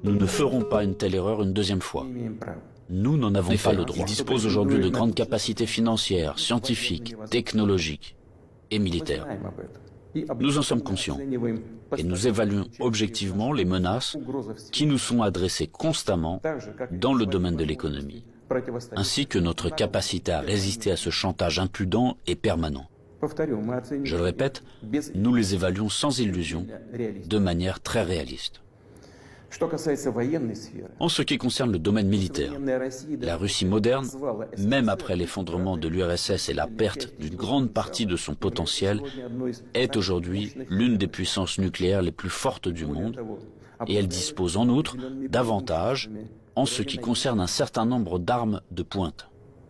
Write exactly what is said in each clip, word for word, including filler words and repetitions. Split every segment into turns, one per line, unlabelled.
Nous ne ferons pas une telle erreur une deuxième fois. Nous n'en avons pas le droit. Ils disposent aujourd'hui de grandes capacités financières, scientifiques, technologiques et militaires. Nous en sommes conscients et nous évaluons objectivement les menaces qui nous sont adressées constamment dans le domaine de l'économie, ainsi que notre capacité à résister à ce chantage impudent et permanent. Je le répète, nous les évaluons sans illusion, de manière très réaliste. En ce qui concerne le domaine militaire, la Russie moderne, même après l'effondrement de l'U R S S et la perte d'une grande partie de son potentiel, est aujourd'hui l'une des puissances nucléaires les plus fortes du monde et elle dispose en outre d'avantages en ce qui concerne un certain nombre d'armes de pointe.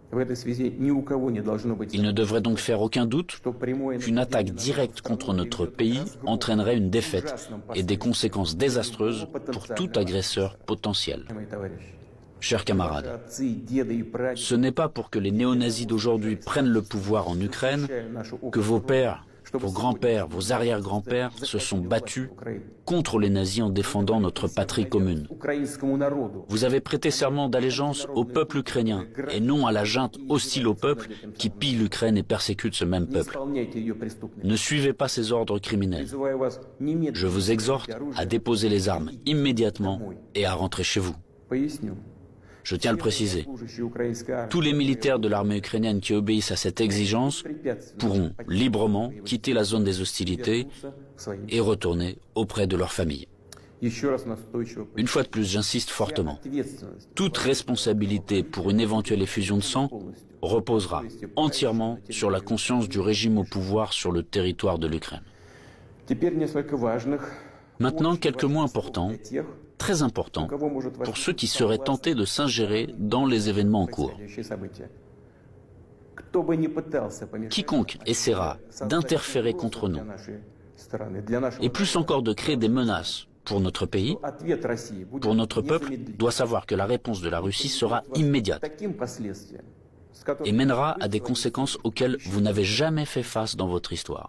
Il ne devrait donc faire aucun doute qu'une attaque directe contre notre pays entraînerait une défaite et des conséquences désastreuses pour tout agresseur potentiel. Chers camarades, ce n'est pas pour que les néo-nazis d'aujourd'hui prennent le pouvoir en Ukraine que vos pères, vos grands-pères, vos arrière-grands-pères se sont battus contre les nazis en défendant notre patrie commune. Vous avez prêté serment d'allégeance au peuple ukrainien et non à la junte hostile au peuple qui pille l'Ukraine et persécute ce même peuple. Ne suivez pas ces ordres criminels. Je vous exhorte à déposer les armes immédiatement et à rentrer chez vous. Je tiens à le préciser, tous les militaires de l'armée ukrainienne qui obéissent à cette exigence pourront librement quitter la zone des hostilités et retourner auprès de leur famille. Une fois de plus, j'insiste fortement, toute responsabilité pour une éventuelle effusion de sang reposera entièrement sur la conscience du régime au pouvoir sur le territoire de l'Ukraine. Maintenant, quelques mots importants, très importants, pour ceux qui seraient tentés de s'ingérer dans les événements en cours. Quiconque essaiera d'interférer contre nous, et plus encore de créer des menaces pour notre pays, pour notre peuple, doit savoir que la réponse de la Russie sera immédiate et mènera à des conséquences auxquelles vous n'avez jamais fait face dans votre histoire.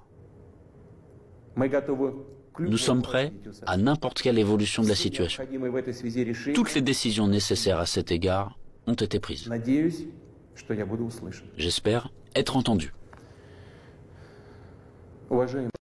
Nous sommes prêts à n'importe quelle évolution de la situation. Toutes les décisions nécessaires à cet égard ont été prises. J'espère être entendu.